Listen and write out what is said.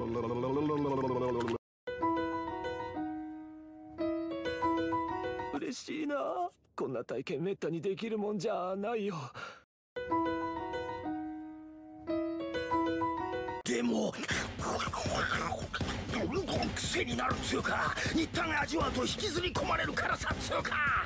嬉しいな。こんな体験めったにできるもんじゃないよ。 でも癖になるっつうか、一旦味わうと引きずり込まれるからさっつうか。